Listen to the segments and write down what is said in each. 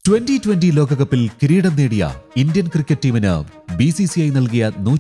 2020 ലോകകപ്പിൽ കിരീടം നേടിയ ഇന്ത്യൻ ക്രിക്കറ്റ് ടീമിന് BCCI നൽകിയ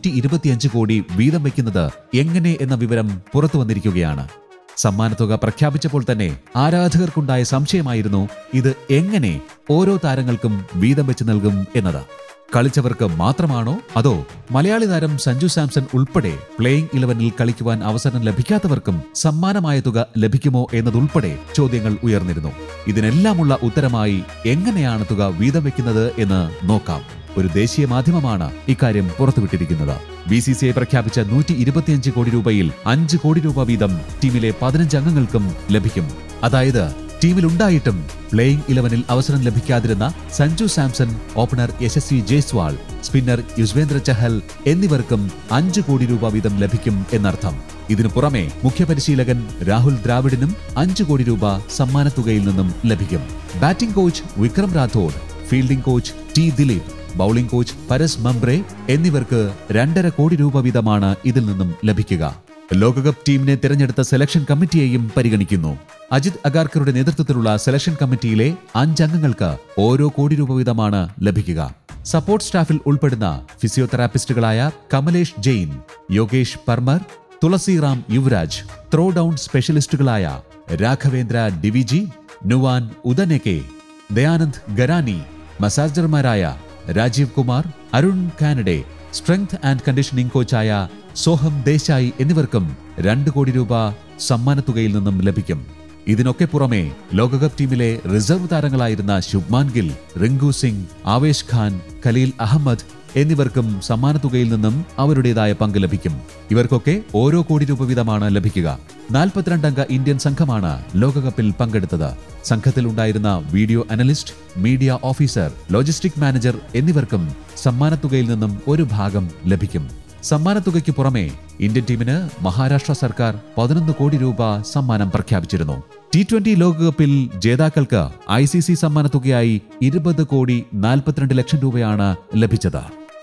125 കോടി വീതം വയ്ക്കുന്നത് എങ്ങനെ എന്ന വിവരം പുറത്തുവന്നിരിക്കുകയാണ്. സമ്മാനത്തുക പ്രഖ്യാപിച്ചപ്പോൾ തന്നെ ആരാധകർക്കുണ്ടായ സംശയമായിരുന്നു ഇത് എങ്ങനെ ഓരോ താരങ്ങൾക്കും വീതം വെച്ച് നൽകും എന്നത്. കളിച്ചവർക്ക് മാത്രമാണോ അതോ മലയാളി താരം സഞ്ജു സാംസൺ ഉൾപ്പെടെ പ്ലേയിംഗ് 11-ൽ കളിക്കുവാൻ അവസരം ലഭിക്കാത്തവർക്കും സമ്മാനമായ തുക ലഭിക്കുമോ എന്നതുൾപ്പെടെ ചോദ്യങ്ങൾ ഉയർന്നിരുന്നു. ഇതിനെല്ലാമുള്ള ഉത്തരമായി എങ്ങനെയാണ് തുക വീതം വെക്കുന്നത് എന്ന് നോക്കാം. ഒരു ദേശീയ മാധ്യമമാണ് ഇക്കാര്യം പുറത്തുവിട്ടിരിക്കുന്നത്. BCCI പ്രഖ്യാപിച്ച 125 കോടി രൂപയിൽ 5 കോടി രൂപ വീതം ടീമിലെ 15 അംഗങ്ങൾക്കും ലഭിക്കും. അതായത് ടീമിലുണ്ടായിട്ടും പ്ലേയിംഗ് 11-ൽ അവസരം ലഭിക്കാതിരുന്ന സഞ്ജു സാംസൺ, ഓപ്പണർ യശസ്വി ജയ്സ്വാൾ, സ്പിന്നർ യുസ്വേന്ദ്ര ചഹൽ എന്നിവർക്കും 5 കോടി രൂപ വീതം ലഭിക്കും എന്നർത്ഥം. ഇതിനു പുറമെ മുഖ്യപരിശീലകൻ രാഹുൽ ദ്രാവിഡിനും 5 കോടി രൂപ സമ്മാനത്തുകയിൽ നിന്നും ലഭിക്കും. Batting coach Vikram Rathore, fielding coach T Dilip, bowling coach Paras Mhambrey എന്നിവർക്ക് 2.5 കോടി രൂപ വീതമാണ് ഇതിൽ നിന്നും ലഭിക്കുക. ലോകകപ്പ് ടീമിനെ തിരഞ്ഞെടുത്ത സെലക്ഷൻ കമ്മിറ്റിയെയും പരിഗണിക്കുന്നു. അജിത് അഗാർക്കറുടെ നേതൃത്വത്തിലുള്ള സെലക്ഷൻ കമ്മിറ്റിയിലെ 5 അംഗങ്ങൾക്ക് ഓരോ കോടി രൂപ വീതമാണ് ലഭിക്കുക. സപ്പോർട്ട് സ്റ്റാഫിൽ ഉൾപ്പെടുന്ന ഫിസിയോതെറാപ്പിസ്റ്റുകളായ കമലേഷ് ജെയിൻ, യോഗേഷ് പർമർ, തുളസിറാം യുവരാജ്, ത്രോ ഡൌൺ സ്പെഷ്യലിസ്റ്റുകളായ രാഘവേന്ദ്ര ഡിവിജി, നുവാൻ ഉദനെക്കെ, ദയാനന്ദ് ഗരാനി, മസാജർമാരായ Rajeev Kumar, Arun Kanade, strength and conditioning കോച്ചായ സോഹം ദേശായി എന്നിവർക്കും 2 കോടി രൂപ സമ്മാനത്തുകയിൽ നിന്നും ലഭിക്കും. ഇതിനൊക്കെ പുറമെ ലോകകപ്പ് ടീമിലെ റിസർവ് താരങ്ങളായിരുന്ന ശുഭ്മാൻ ഗിൽ, റിങ്കു സിംഗ്, ആവേശ് ഖാൻ, ഖലീൽ അഹമ്മദ് എന്നിവർക്കും സമ്മാനത്തുകയിൽ നിന്നും അവരുടേതായ പങ്ക് ലഭിക്കും. ഇവർക്കൊക്കെ ഓരോ കോടി രൂപ വീതമാണ് ലഭിക്കുക. 42 അംഗ ഇന്ത്യൻ സംഘമാണ് ലോകകപ്പിൽ പങ്കെടുത്തത്. സംഘത്തിൽ ഉണ്ടായിരുന്ന video analyst, media officer, logistic manager എന്നിവർക്കും സമ്മാനത്തുകയിൽ നിന്നും ഒരു ഭാഗം ലഭിക്കും. സമ്മാനത്തുകയ്ക്ക് പുറമെ ഇന്ത്യൻ ടീമിന് മഹാരാഷ്ട്ര സർക്കാർ 11 കോടി രൂപ സമ്മാനം പ്രഖ്യാപിച്ചിരുന്നു. T20 ലോകകപ്പിൽ ജേതാക്കൾക്ക് ICC സമ്മാനത്തുകയായി 20 കോടി 42 ലക്ഷം രൂപയാണ് ലഭിച്ചത്.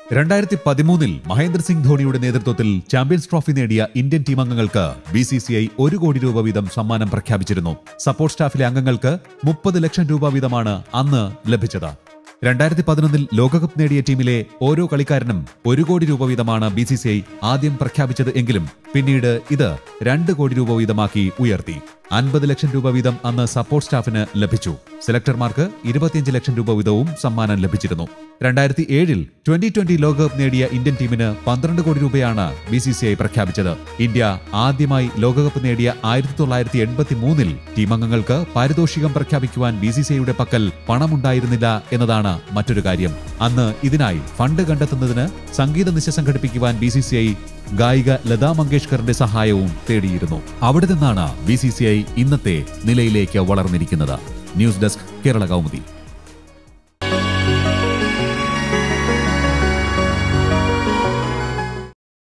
2013-ൽ മഹേന്ദ്ര സിംഗ് ധോണിയുടെ നേതൃത്വത്തിൽ ചാമ്പ്യൻസ് ട്രോഫി നേടിയ ഇന്ത്യൻ ടീം അംഗങ്ങൾക്ക് BCCI 1 കോടി രൂപ വീതം സമ്മാനം പ്രഖ്യാപിച്ചിരുന്നു. സപ്പോർട്ട് സ്റ്റാഫിലെ അംഗങ്ങൾക്ക് 30 ലക്ഷം രൂപ വീതമാണ് അന്ന് ലഭിച്ചത്. 2011-ൽ ലോകകപ്പ് നേടിയ ടീമിലെ ഓരോ കളിക്കാരനും 1 കോടി രൂപ വീതമാണ് BCCI ആദ്യം പ്രഖ്യാപിച്ചത് എങ്കിലും പിന്നീട് ഇത് 2 കോടി രൂപ വീതമാക്കി ഉയർത്തി. 50 ലക്ഷം രൂപ വീതം അന്ന് സപ്പോർട്ട് സ്റ്റാഫിന് ലഭിച്ചു. സെലക്ടർമാർക്ക് 25 ലക്ഷം രൂപ വീതവും സമ്മാനം ലഭിച്ചിരുന്നു. 2007-ൽ 2020 ലോകകപ്പ് നേടിയ ഇന്ത്യൻ ടീമിന് 12 കോടി രൂപയാണ് BCCI പ്രഖ്യാപിച്ചത്. ഇന്ത്യ ആദ്യമായി ലോകകപ്പ് നേടിയ 1983-ൽ ടീം അംഗങ്ങൾക്ക് പാരിതോഷികം പ്രഖ്യാപിക്കുവാൻ BCCIയുടെ പക്കൽ പണമുണ്ടായിരുന്നില്ല എന്നതാണ് മറ്റൊരു കാര്യം. അന്ന് ഇതിനായി ഫണ്ട് കണ്ടെത്തുന്നതിന് സംഗീത നിശ സംഘടിപ്പിക്കുവാൻ BCCI ഗായിക ലതാ മങ്കേഷ്കറിന്റെ സഹായവും തേടിയിരുന്നു. അവിടെ നിന്നാണ് BCCI ഇന്നത്തെ നിലയിലേക്ക് വളർന്നിരിക്കുന്നത്. News desk, Kerala Kaumudi.